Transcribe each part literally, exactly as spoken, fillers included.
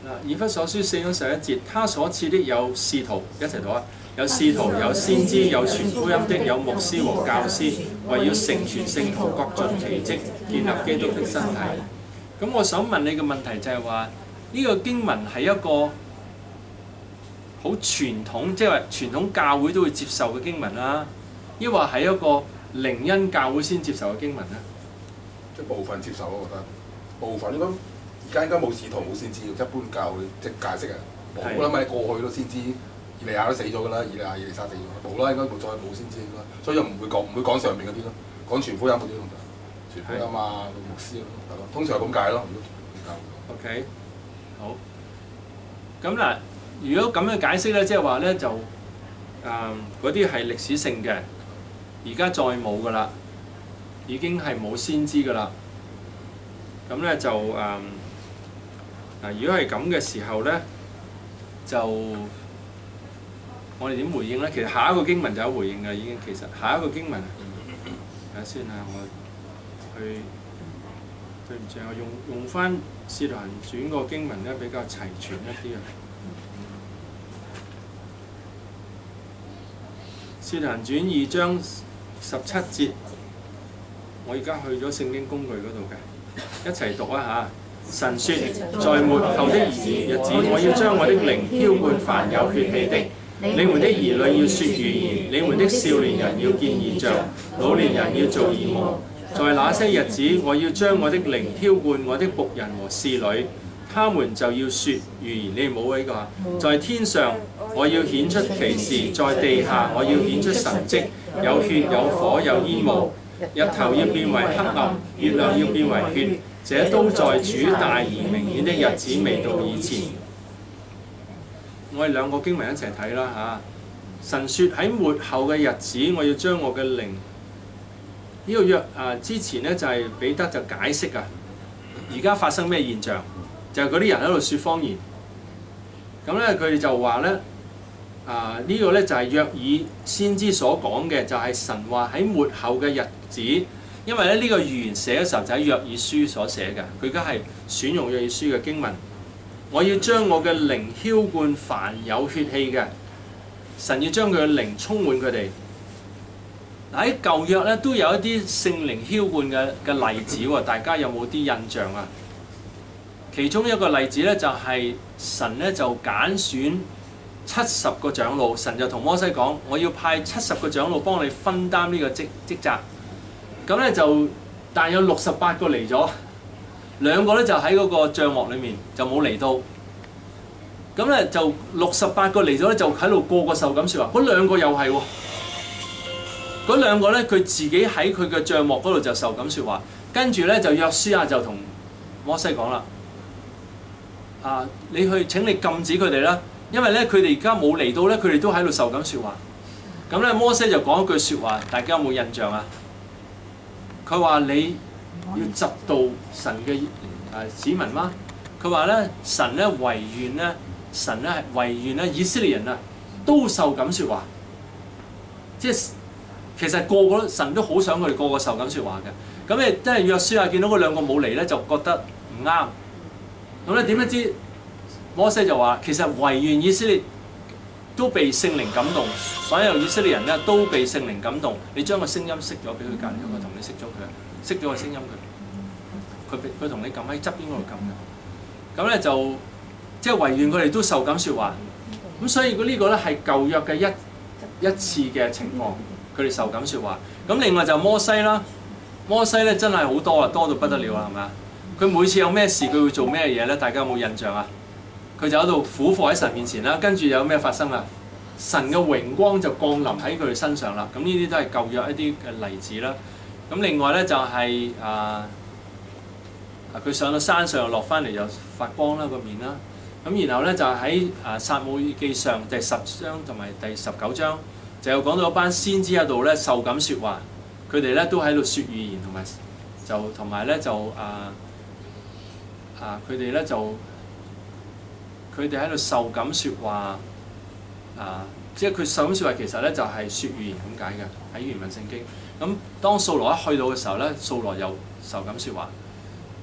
以弗所書四章十一節，他所賜的有使徒，一齊讀啊！有使徒，有先知，有傳福音的，有牧師和教師，為要成全聖徒，各盡其職，建立基督的身體。咁我想問你嘅問題就係話，呢個經文係一個好傳統，即係話傳統教會都會接受嘅經文啦，抑或係一個靈恩教會先接受嘅經文咧？ 即係部分接受咯，我覺得部分應該而家應該冇使徒冇先知，一般教會即係解釋啊，冇啦咪過去都先知。以利亞都死咗㗎啦，以利亞、以利沙死咗，冇啦，應該冇再冇先知啦，所以就唔會講唔會講上面嗰啲咯，講傳福音嗰啲咯，傳福音啊、牧師咯，係咯，通常係咁解咯。 OK， 好。咁嗱，如果咁樣解釋咧，即係話咧就誒嗰啲係歷史性嘅，而家再冇㗎啦，已經係冇先知㗎啦。咁咧就誒嗱、呃，如果係咁嘅時候咧，就我哋點回應咧？其實下一個經文就有回應㗎，已經其實下一個經文，睇下先啊，我去對唔住，我用用翻《使徒行傳》個經文咧比較齊全一啲啊，《使徒行傳》二章十七節，我而家去咗聖經工具嗰度嘅，一齊讀啊嚇！神說：在末後的日子，我要將我的靈澆灌凡有血氣的。你們的兒女要説預言，你們的少年人要見異象，老年人要做異夢。在那些日子，我要將我的靈澆灌我的僕人和侍女，他們就要説預言。你哋冇呢個啊？在天上，我要顯出奇事；在地下，我要顯出神蹟，有血有火有煙霧。日頭要變為黑暗，月亮要變為血。這都在主大而明顯的日子未到以前。我哋兩個經文一齊睇啦嚇。神説喺末後嘅日子，我要將我嘅靈。呢、這個約啊之前咧就係、是、彼得就解釋啊。而家發生咩現象？就係嗰啲人喺度説方言。咁咧佢哋就話咧啊呢、這個咧就係約珥先知所講嘅，就係神話喺末後嘅日子。因為咧呢個預言寫嘅時候就喺約珥書所寫嘅，佢而家係選用約珥書嘅經文。我要將我嘅靈澆灌凡有血氣嘅，神要將佢嘅靈充滿佢哋。嗱喺舊約咧都有一啲聖靈澆灌嘅嘅例子喎，大家有冇啲印象啊？其中一個例子咧就係神咧就揀選七十個長老，神就同摩西講：我要派七十個長老幫你分擔呢個職職責。咁咧就，但有六十八個嚟咗，兩個咧就喺嗰個帳幕裏面就冇嚟到。咁咧就六十八個嚟咗咧，就喺度個個受感説話。嗰兩個又係喎，嗰兩個咧佢自己喺佢嘅帳幕嗰度就受感説話。跟住咧就約書亞就同摩西講啦：啊，你去請你禁止佢哋啦，因為咧佢哋而家冇嚟到咧，佢哋都喺度受感説話。咁咧摩西就講一句説話，大家有冇印象啊？佢話你要嫉妒神嘅誒子民嗎？佢話咧神咧惟願咧，神咧係惟願咧以色列人啊都受咁説話，即係其實個個神都好想佢哋個個受咁説話嘅。咁你真係約書亞見到嗰兩個冇嚟咧，就覺得唔啱。咁咧點不知摩西就話其實惟願以色列都被聖靈感動，所有以色列人咧都被聖靈感動。你將個聲音熄咗俾佢隔離，佢同你熄咗佢，熄咗個聲音佢，佢佢同你撳喺側邊嗰度撳嘅。咁咧就即係惟願佢哋都受感説話。咁所以呢個咧係舊約嘅一一次嘅情況，佢哋受感説話。咁另外就摩西啦，摩西咧真係好多啊，多到不得了啊，係咪啊？佢每次有咩事，佢會做咩嘢咧？大家有冇印象啊？佢就喺度俯伏喺神面前啦，跟住有咩發生啊？神嘅榮光就降臨喺佢哋身上啦。咁呢啲都係舊約一啲嘅例子啦。咁另外咧就係、是、啊，佢上到山上又落翻嚟又發光啦個面啦。咁然後咧就喺啊撒母耳記上第十章同埋第十九章就有講到一班先知喺度咧受感説話，佢哋咧都喺度説預言同埋就同埋咧就啊啊佢哋咧就。佢哋喺度受感説話，啊，即係佢受感説話，其實咧就係説預言咁解嘅喺原文聖經。咁當掃羅一去到嘅時候咧，掃羅又受感説話。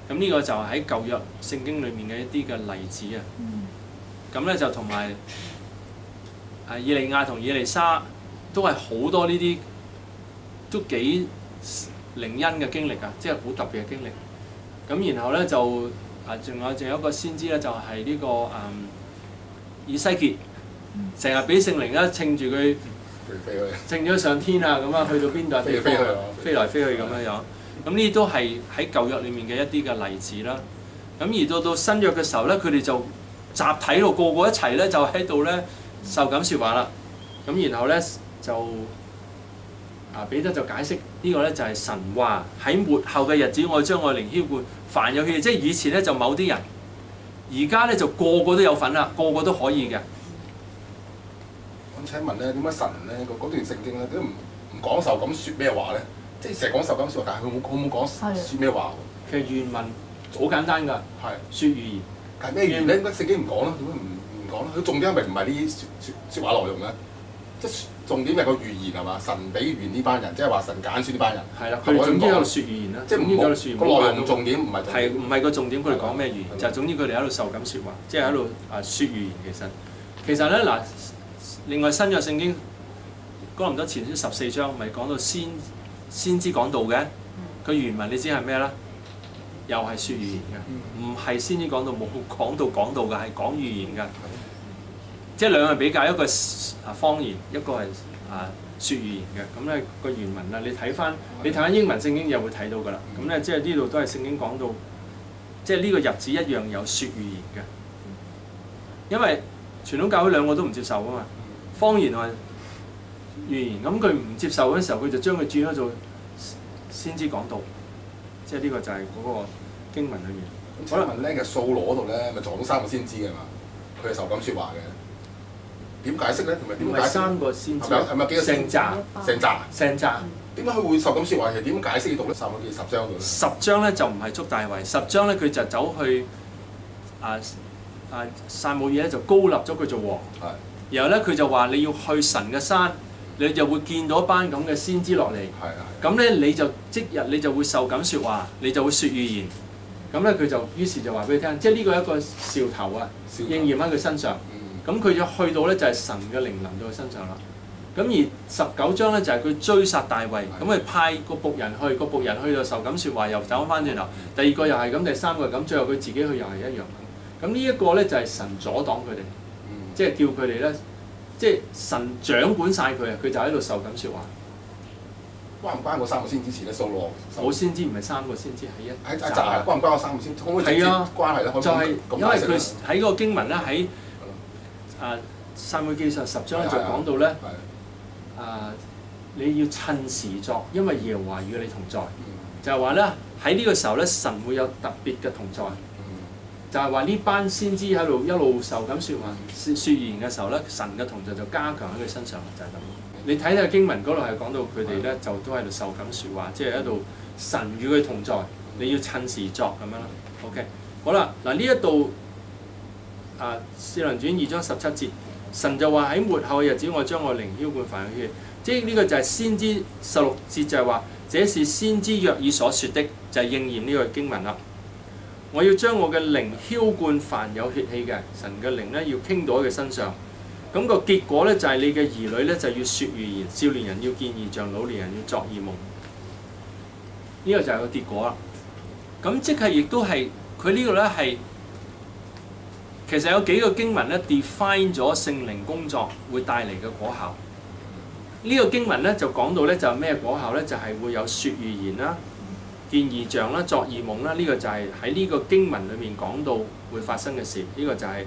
咁呢個就係喺舊約聖經裏面嘅一啲嘅例子啊。咁咧就同埋誒以利亞同以利沙都係好多呢啲都幾靈恩嘅經歷啊，即係好特別嘅經歷。咁然後咧就啊，仲有仲有一個先知咧，就係、是、呢、這個誒、嗯、以西結，成日俾聖靈咧稱住佢，稱咗上天啊，咁啊去到邊度飛飛去，飛來飛去咁樣樣。咁呢啲都係喺舊約裡面嘅一啲嘅例子啦。咁而到到新約嘅時候咧，佢哋就集體到個個一齊咧，就喺度咧受感説話啦。咁然後咧就啊彼得就解釋呢個咧就係神話喺末後嘅日子，我將我靈澆灌凡有血氣，即係以前咧就某啲人，而家咧就個個都有份啦，個個都可以嘅。 咁請問咧，點解神咧嗰段聖經咧都唔唔講受感説咩話咧？即係成日講受感説話，但係佢冇佢冇講説咩話喎？ 其實原文好簡單㗎，係説預言。 係咩原因？點解聖經唔講咧？點解唔唔講咧？佢重點係咪唔係呢啲説説説話內容咧？即係重點係個預言係嘛？神俾預言呢班人，即係話神揀選呢班人。係啦，佢哋總之喺度説預言啦。即係唔好個內容重點唔係係唔係個重點？佢哋講咩預言？就係總之佢哋喺度受感説話，即係喺度啊説預言。其實其實咧嗱，另外新約聖經哥林多前書十四章咪講到先先知講道嘅，佢原文你知係咩啦？又係説預言嘅，唔係先知講道冇講到講道嘅，係講預言嘅。即係兩樣比較，一個係啊方言，一個係啊説預言嘅。咁咧個原文啊，你睇翻你睇翻英文聖經又會睇到㗎啦。咁咧即係呢度都係聖經講到，即係呢個日子一樣有説預言嘅。因為傳統教會兩個都唔接受㗎嘛，方言同預言。咁佢唔接受嗰陣時候，佢就將佢轉咗做先知講道。即係呢個就係嗰個經文裏面。 咁請問咧，其實掃羅嗰度咧，咪撞到三個先知嘅嘛？佢係受感説話嘅。點解釋咧？同埋點解釋？ 三個先知。 係咪係咪幾個？ 成扎。 成扎。 成扎。 點解佢會受感説話？其實點解釋呢度咧？三個幾十章度咧？ 十章咧就唔係捉大衛，十章咧佢就走去啊啊撒母耳咧就高立咗佢做王。係。然後咧佢就話你要去神嘅山。你就會見到一班咁嘅先知落嚟，咁咧你就即日你就會受感説話，你就會説預言。咁咧佢就於是就話俾你聽，即係呢個一個兆頭啊，頭應驗喺佢身上。咁佢、嗯、就去到咧就係神嘅靈臨到佢身上啦。咁而十九章咧就係佢追殺大衛，咁佢的派個僕人去，個僕人去到受感説話又走翻轉頭。第二個又係咁，第三個咁，最後佢自己去又係一樣。咁呢一個咧就係神阻擋佢哋，即係、嗯、叫佢哋咧。即係神掌管晒佢啊！佢就喺度受感説話。 關唔關嗰三個先知前咧？掃羅冇先知，唔係三個先知，係一喺一集啊！關唔關嗰三個先知？可唔可以直接關係咧？ 就係因為佢喺嗰個經文咧，喺啊撒母耳記上十章就講到咧，啊你要趁時作，因為耶和華與你同在。就係話咧喺呢個時候咧，神會有特別嘅同在。就係話呢班先知喺度一路受感説話、説説言嘅時候咧，神嘅同在就加強喺佢身上，就係、是、咁。你睇睇經文嗰度係講到佢哋咧，就都喺度受感説話，即係喺度神與佢同在，你要趁時作咁樣啦。OK， 好啦，嗱呢一度啊《使徒行傳》二章十七節，神就話喺末後嘅日子，我將我靈澆灌凡有血氣，即係呢個就係先知十六節就係話，這是先知約珥所説的，就係、是、應驗呢個經文啦。我要將我嘅靈澆灌凡有血氣嘅，神嘅靈咧要傾到喺佢身上。咁、那個結果咧就係、是、你嘅兒女咧就要説預言，少年人要見異象，老年人要作異夢。呢、這個就係個結果啦。咁即係亦都係佢呢個咧係其實有幾個經文咧 define 咗聖靈工作會帶嚟嘅果效。呢、這個經文咧就講到咧就係咩果效咧？就係、是、會有説預言啦。見異象啦，作異夢啦，呢、這個就係喺呢個經文裏面講到會發生嘅事，呢、這個就係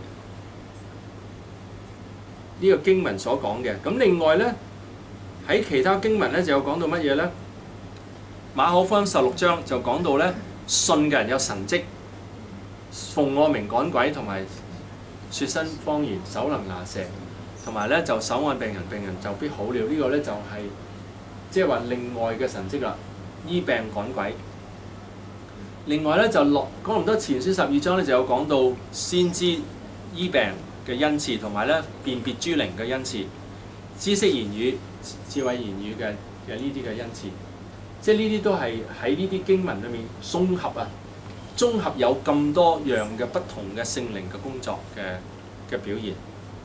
呢個經文所講嘅。咁另外咧喺其他經文咧就有講到乜嘢咧？馬可福音十六章就講到咧，信嘅人有神蹟，奉我名趕鬼，同埋説新方言，手能拿蛇，同埋咧就手按病人，病人就必好了。這個、呢個咧就係即係話另外嘅神蹟啦，醫病趕鬼。另外咧就落講唔多前書十二章咧就有講到先知醫病嘅恩賜，同埋咧辨別諸靈嘅恩賜，知識言語、智慧言語嘅嘅呢啲嘅恩賜，即係呢啲都係喺呢啲經文裏面綜合啊， 綜合有咁多樣嘅不同嘅聖靈嘅工作嘅嘅表現。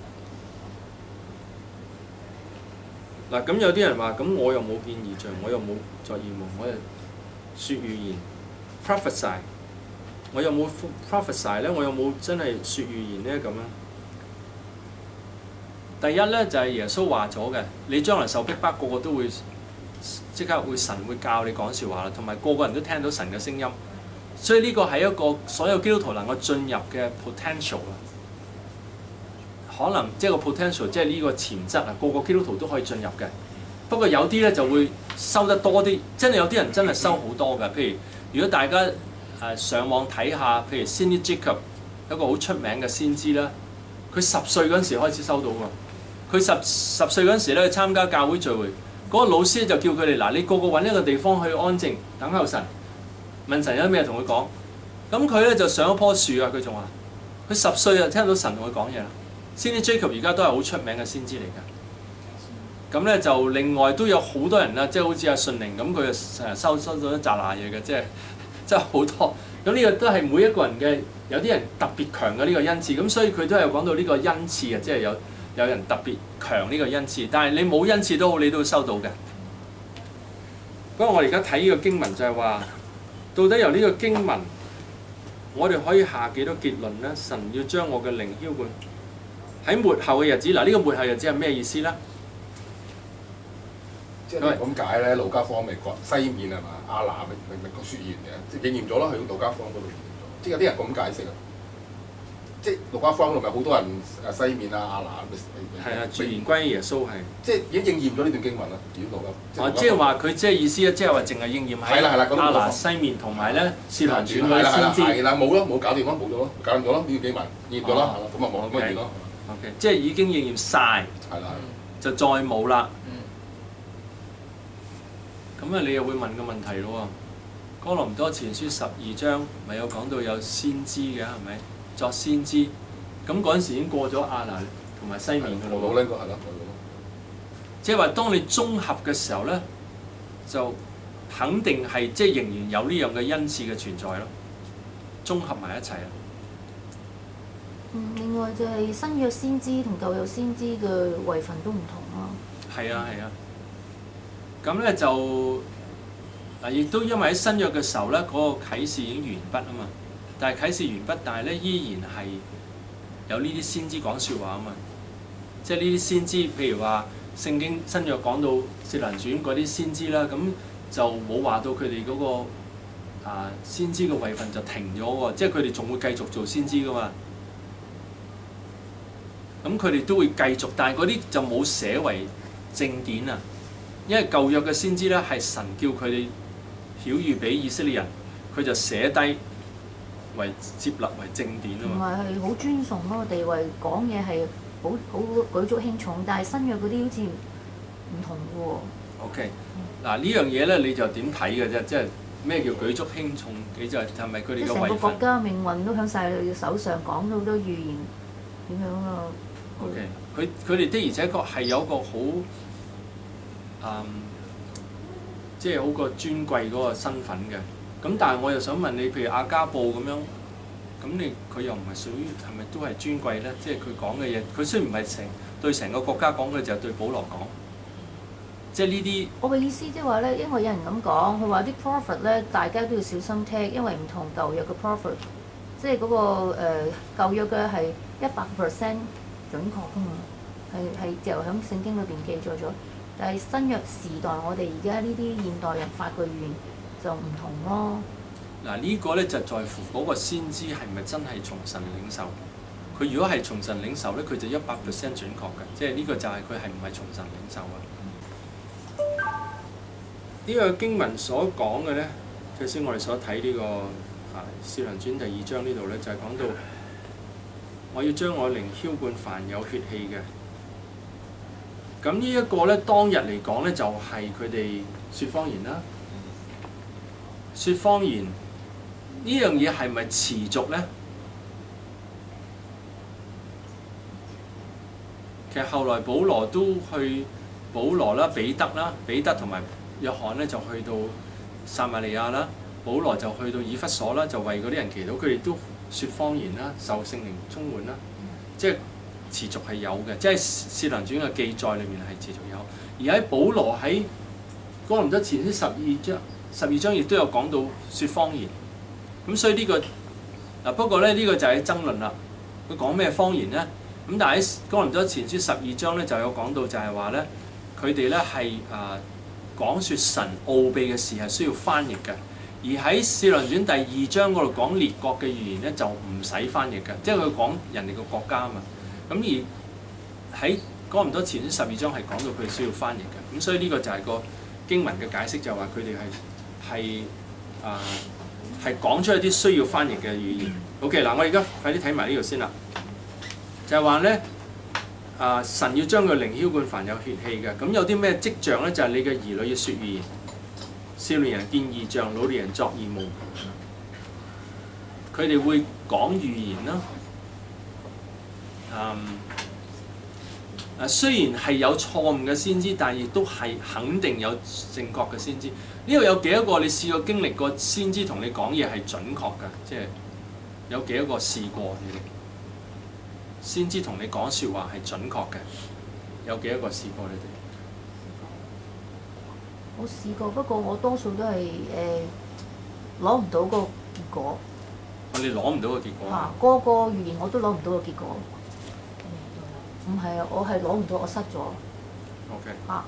嗱，咁有啲人話：咁我又冇見異象，我又冇作異夢，我又説預言 prophesy， 我又冇 prophesy 咧，我又冇真係説預言咧咁樣。第一咧就係、是、耶穌話咗嘅，你將來受逼迫，個個都會即刻會神會教你講説話啦，同埋個個人都聽到神嘅聲音，所以呢個係一個所有基督徒能夠進入嘅 potential 啊。可能即係個 potential， 即係呢個潛質啊，個個基督徒都可以進入嘅。不過有啲咧就會收得多啲，真係有啲人真係收好多㗎。譬如如果大家誒、呃、上網睇下，譬如 Sidney Jacob 一個好出名嘅先知啦，佢十歲嗰陣時開始收到㗎。佢十十歲嗰陣時咧去參加教會聚會，嗰、那個老師就叫佢哋嗱，你個個揾一個地方去安靜等候神，問神有啲咩同佢講。咁佢咧就上一棵樹啊，佢仲話佢十歲就聽到神同佢講嘢啦。Sidney Jacob 而家都係好出名嘅先知嚟㗎，咁咧就另外都有好多人啦，即係好似阿順寧咁，佢就成日收收到一紮嗱嘢嘅，即係即係好多。咁呢個都係每一個人嘅，有啲人特別強嘅呢個恩賜，咁所以佢都係講到呢個恩賜啊，即係有有人特別強呢個恩賜，但係你冇恩賜都好，你都會收到嘅。不過我哋而家睇呢個經文就係話，到底由呢個經文，我哋可以下幾多結論咧？神要將我嘅靈澆灌。喺末後嘅日子，嗱、這、呢個末後日子係咩意思咧？ 即係咁解咧，路加福音咪講西面係嘛？亞拿咪咪咪個説言嘅，即係應驗咗啦。去到路加福音嗰度應驗咗，即係有啲人咁解釋啊。即係路加福音嗰度咪好多人誒西面啊、亞拿咪係啊，傳言歸耶穌係。 即係已經應驗咗呢段經文啦。如果路加哦，即係話佢即係意思咧，即係話淨係應驗喺亞拿西面同埋咧使徒行傳嗰啲先知。 係啦，冇咯，冇搞掂咯，冇咗咯，搞掂咗咯，呢段經文應驗咗啦，咁啊冇乜嘢咯。 OK， 即係已經應驗晒，就再冇啦。咁啊，你又會問個問題咯喎？哥林多前書十二章咪有講到有先知嘅係咪？作先知，咁嗰陣時已經過咗亞拿同埋西面嘅咯。 冇呢個係咯， 即係話當你綜合嘅時候咧，就肯定係即係仍然有呢樣嘅恩賜嘅存在咯。綜合埋一齊啊！ 嗯，另外就係新約先知同舊約先知嘅位份都唔同咯。 係啊係啊，咁咧、啊、就嗱，亦都因為喺新約嘅時候咧，嗰、那個啟示已經完畢啊嘛。但係啟示完畢，但係咧依然係有呢啲先知講説話啊嘛。即係呢啲先知，譬如話聖經新約講到使徒行傳嗰啲先知啦，咁就冇話到佢哋嗰個啊先知嘅位份就停咗喎，即係佢哋仲會繼續做先知噶嘛。咁佢哋都會繼續，但係嗰啲就冇寫為正典啊，因為舊約嘅先知咧係神叫佢哋曉諭俾以色列人，佢就寫低為接納為正典啊嘛。 同埋係好尊崇嗰個地位，講嘢係好好舉足輕重，但係新約嗰啲好似唔同嘅喎。 OK，嗱呢樣嘢咧你就點睇嘅啫？即係咩叫舉足輕重？你就係咪佢哋嘅位份？即係成個國家命運都喺晒佢手上，講到好多預言點樣啊？OK，佢佢哋的而且確係有一個好，嗯，即係好個尊貴嗰個身份嘅。咁但係我又想問你，譬如亞加布咁樣，咁你佢又唔係屬於係咪都係尊貴咧？即係佢講嘅嘢，佢雖然唔係成對成個國家講，佢就係對保羅講。即係呢啲。我嘅意思即係話咧，因為有人咁講，佢話啲 prophet 咧，大家都要小心聽，因為唔同舊約嘅 prophet，即係嗰、那個誒、呃、舊約嘅係一百 percent。準確㗎嘛，係係就喺聖經裏邊記載咗，但係新約時代我哋而家呢啲現代人發嘅預言就唔同咯。嗱呢個咧就在乎嗰個先知係咪真係從神領受？佢如果係從神領受咧，佢就一百 percent 準確嘅，即係呢個就係佢係唔係從神領受啊？呢個經文所講嘅咧，頭先我哋所睇呢個啊《使徒行傳》第二章呢度咧，就係講到。我要將我靈澆灌凡有血氣嘅，咁呢一個咧當日嚟講咧就係佢哋説方言啦。説方言呢樣嘢係咪持續咧？其實後來保羅都去，保羅啦、彼得啦、彼得同埋約翰咧就去到撒瑪利亞啦。 保羅就去到以弗所啦，就為嗰啲人祈禱，佢哋都説方言啦，受聖靈充滿啦，即係持續係有嘅，即係《使徒行傳》嘅記載裏面係持續有。而喺保羅喺哥林多前書十二章，十二章亦都有講到説方言。咁所以呢、這個嗱不過咧呢、這個就係爭論啦。佢講咩方言咧？咁但係喺哥林多前書十二章咧就有講到就係話咧，佢哋咧係啊講説神奧秘嘅事係需要翻譯嘅。而喺《使徒行傳》第二章嗰度講列國嘅語言咧就唔使翻譯嘅，即係佢講人哋個國家啊嘛。咁而喺哥林多前書十二章係講到佢哋需要翻譯嘅。咁所以呢個就係個經文嘅解釋，就係話佢哋係係啊係講出一啲需要翻譯嘅語言。OK 嗱，我而家快啲睇埋呢度先啦。就係話咧啊，神要將佢靈澆灌凡有血氣嘅。咁有啲咩跡象咧？就係、是、你嘅兒女要説語言。少年人見異象，老年人作異夢。佢哋會講預言啦。嗯，啊雖然係有錯誤嘅先知，但係亦都係肯定有正確嘅先知。呢度有幾多個你試過經歷過先知同你講嘢係準確㗎？即係有幾多個試過你哋？先知同你講説話係準確嘅，有幾多個試過你哋？ 我試過，不過我多數都係誒攞唔到個結果。 我哋攞唔到個結果。 啊，個個語言我都攞唔到個結果。唔係啊，我係攞唔到，我失咗。 OK。 啊。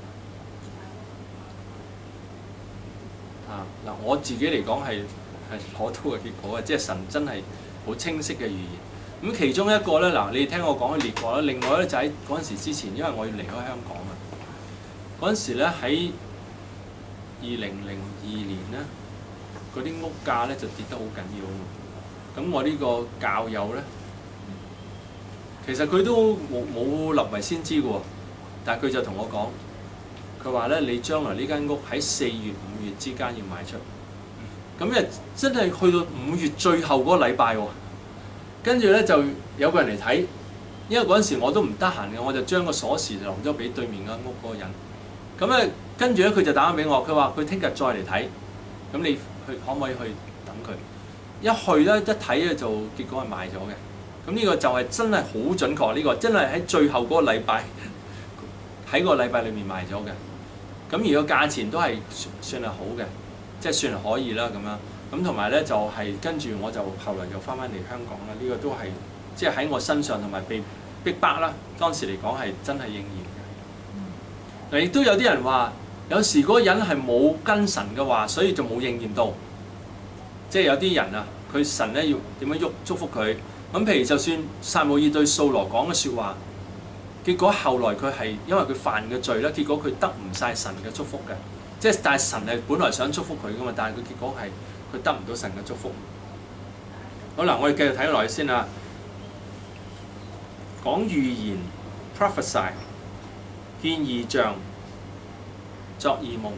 啊嗱，我自己嚟講係係攞到個結果嘅，即係神真係好清晰嘅語言。咁其中一個咧，嗱，你聽我講嘅列國啦，另外咧就喺嗰陣時之前，因為我要離開香港啊，嗰陣時咧喺二零零二年咧，嗰啲屋價咧就跌得好緊要。咁我呢個教友咧，其實佢都冇冇立為先知嘅喎，但係佢就同我講，佢話咧你將來呢間屋喺四月五月之間要賣出。咁誒真係去到五月最後嗰個禮拜喎，跟住咧就有個人嚟睇，因為嗰陣時我都唔得閒嘅，我就將個鎖匙留咗俾對面間屋嗰個人。咁咧跟住咧佢就打返俾我，佢話佢聽日再嚟睇，咁你去可唔可以去等佢？一去咧一睇咧就結果係賣咗嘅。咁呢個就係真係好準確，呢、這個真係喺最後嗰個禮拜喺個禮拜裏面賣咗嘅。咁而個價錢都係算係好嘅，即係算係可以啦咁樣。咁同埋咧就係、是、跟住我就後來就翻返嚟香港啦。呢、這個都係即係喺我身上同埋被逼迫啦。當時嚟講係真係應驗嘅。嗱，亦都有啲人話，有時嗰個人係冇跟神嘅話，所以就冇應驗到。即係有啲人啊，佢神咧要點樣喐祝福佢？咁譬如就算撒母耳對掃羅講嘅説話，結果後來佢係因為佢犯嘅罪咧，結果佢得唔晒神嘅祝福嘅。即係但係神係本來想祝福佢噶嘛，但係佢結果係佢得唔到神嘅祝福。好啦，我哋繼續睇落去先啦。講預言 prophesy 見異象、作異夢。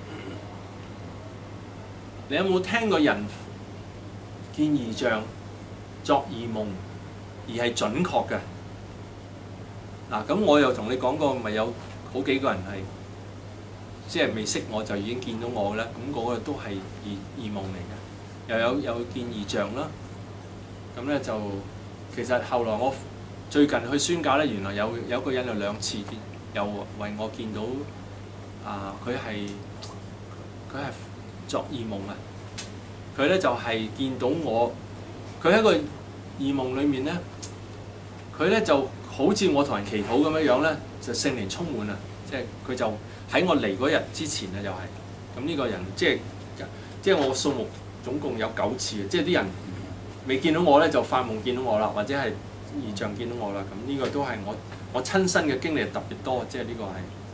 你有冇聽過人見異象、作異夢而係準確嘅？嗱，咁我又同你講過，咪有好幾個人係即係未識我就已經見到我咧，咁、那、嗰個都係異異夢嚟嘅，又有有見異象啦。咁咧就其實後來我最近去宣教咧，原來有有個人有兩次見，又為我見到啊，佢係佢係作異夢啊！佢咧就係、是、見到我，佢喺個異夢裏面咧，佢咧就好似我同人祈禱咁樣樣咧，就聖靈充滿啊！即係佢就喺我嚟嗰日之前啊，又係咁呢個人，即係即係我數目總共有九次嘅，即係啲人未見到我咧就發夢見到我啦，或者係異象見到我啦。咁呢個都係我我親身嘅經歷特別多，即係呢個係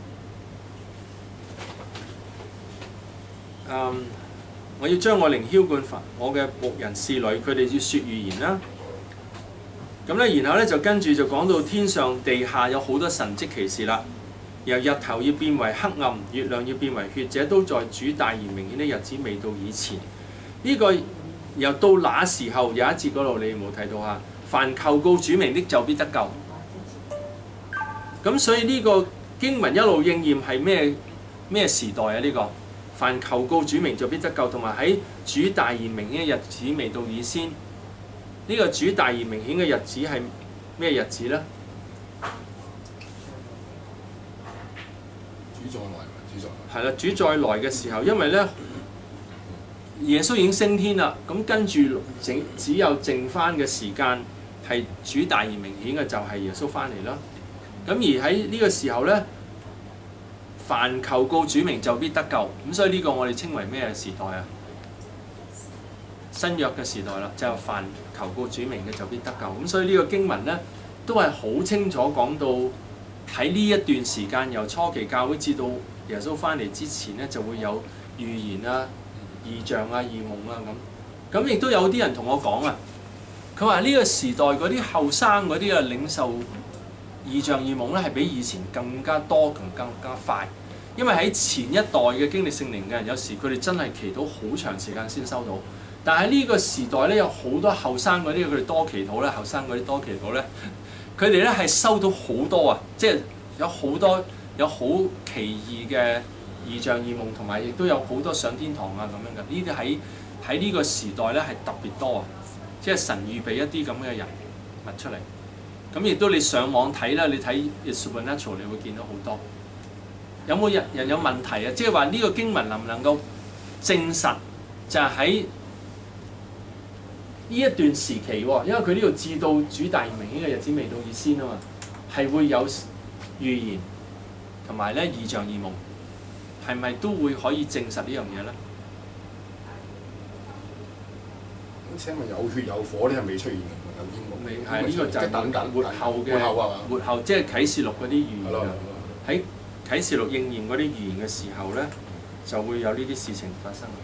嗯。我要將我靈澆灌凡我嘅僕人侍女，佢哋要説預言啦。咁咧，然後咧就跟住就講到天上地下有好多神蹟奇事啦。由日頭要變為黑暗，月亮要變為血，這都在主大而明顯的日子未到以前。呢、這個又到那時候有一節嗰度，你有冇睇到啊？凡求告主名的就必得救。咁所以呢個經文一路應驗係咩咩時代啊？呢、這個凡求告主名就必得救，同埋喺主大而明顯嘅日子未到以先。呢、這個主大而明顯嘅日子係咩日子呢？ 主再來，主再來。 係啦，主再來嘅時候，因為咧耶穌已經升天啦，咁跟住整只有剩翻嘅時間係主大而明顯嘅，就係耶穌翻嚟啦。咁而喺呢個時候咧，凡求告主名就必得救。咁所以呢個我哋稱為咩時代啊？新約嘅時代啦，就係凡求告主名嘅就必得救。咁所以呢個經文咧都係好清楚講到喺呢一段時間，由初期教會至到耶穌翻嚟之前咧，就會有預言啊、異象啊、異夢啊咁。咁亦都有啲人同我講啊，佢話呢個時代嗰啲後生嗰啲啊領受異象異夢咧，係比以前更加多同更加快。因為喺前一代嘅經歷聖靈嘅人，有時佢哋真係祈禱好長時間先收到。但係呢個時代咧，有好多後生嗰啲，佢哋多祈禱咧，後生嗰啲多祈禱咧，佢哋咧係收到好多啊！即係有好多有好奇異嘅異象異夢，同埋亦都有好多上天堂啊咁樣嘅。呢啲喺喺呢個時代咧係特別多啊！即係神預備一啲咁嘅人物出嚟。咁亦都你上網睇啦，你睇 It's Supernatural， 你會見到好多。有冇人人有問題啊？即係話呢個經文能唔能夠證實就係喺呢一段時期喎？因為佢呢度至到主大而明顯嘅日子未到以先啊嘛，係會有預言同埋咧異象異夢，係咪都會可以證實呢樣嘢咧？ 咁請問有血有火呢係未出現嘅，有煙霧。 未係呢個就係等緊末後嘅末後啊嘛， 末後即係啟示錄嗰啲預言啊。喺啟示錄應驗嗰啲預言嘅時候咧，就會有呢啲事情發生。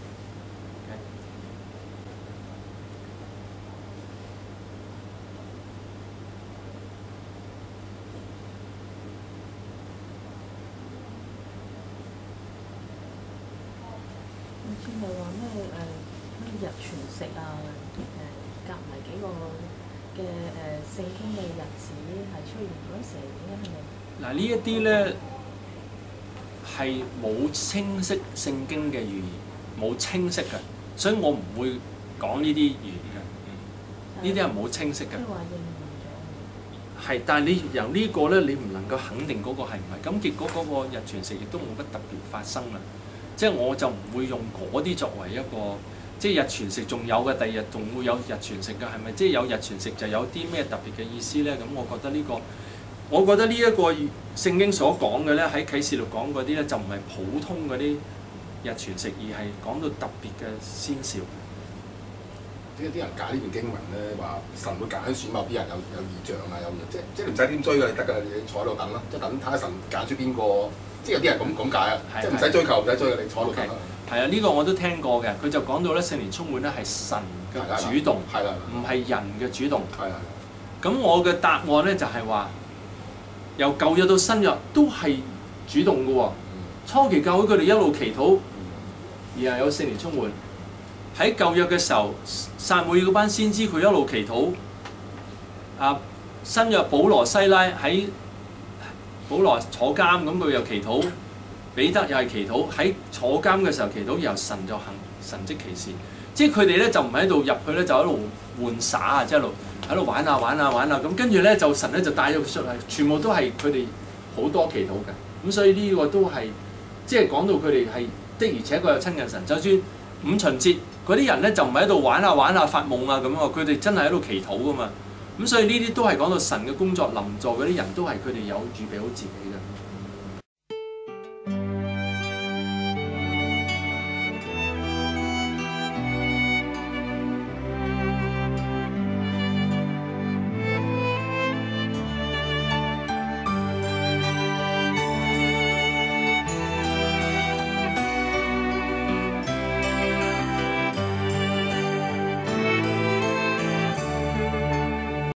好似咪話咩誒咩日全食啊，誒夾埋幾個嘅誒聖經嘅日子係出現嗰時點解係咪？ 嗱呢一啲咧係冇清晰聖經嘅預言，冇清晰嘅，所以我唔會講呢啲預言嘅。呢啲係冇清晰嘅。 即係話應驗咗。 係，但係你由呢個咧，你唔能夠肯定嗰個係唔係。咁結果嗰個日全食亦都冇乜特別發生啦。即係我就唔會用嗰啲作為一個，即係日全食仲有嘅，第二日仲會有日全食嘅，係咪？即係有日全食就有啲咩特別嘅意思咧？咁我覺得呢個，我覺得呢一個聖經所講嘅咧，喺啟示錄講嗰啲咧，就唔係普通嗰啲日全食，而係講到特別嘅先兆。 即係啲人解呢段經文咧，話神會揀選某啲人有有異象啊，有即即係你唔使點追㗎，你得㗎，你坐喺度等啦，即係等睇下神揀出邊個。即係有啲人咁咁解啊，即係唔使追求，唔使追嘅，你坐喺度等啦。係啊，呢個我都聽過嘅，佢就講到咧，聖靈充滿咧係神嘅主動， 係啦， 唔係人嘅主動。 係啊。 咁我嘅答案咧就係話，由舊約到新約都係主動嘅喎。初期教會佢哋一路祈禱，然後有聖靈充滿。喺舊約嘅時候，撒母耳嗰班先知佢一路祈禱。啊，新約保羅西拉喺保羅坐監，咁佢又祈禱；彼得又係祈禱。喺坐監嘅時候祈禱，由神就行神蹟奇事。即係佢哋咧就唔喺度入去咧，就喺度玩耍啊，即係喺度喺度玩啊玩啊玩啊。咁跟住咧就神咧就帶咗佢出嚟，全部都係佢哋好多祈禱嘅。咁所以呢個都係即係講到佢哋係的，而且確有親近神。就算五旬節嗰啲人咧就唔係喺度玩啊玩啊發夢啊咁喎，佢哋真係喺度祈禱噶嘛。咁所以呢啲都係講到神嘅工作臨在嗰啲人都係佢哋有預備好自己嘅。